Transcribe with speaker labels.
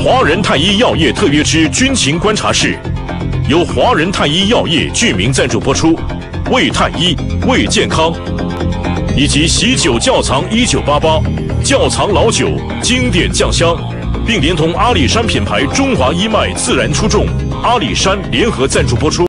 Speaker 1: 华人太医药业特约之军情观察室，由华人太医药业剧名赞助播出，为太医，为健康，以及喜酒窖藏1988窖藏老酒经典酱香，并连同阿里山品牌中华一脉自然出众阿里山联合赞助播出。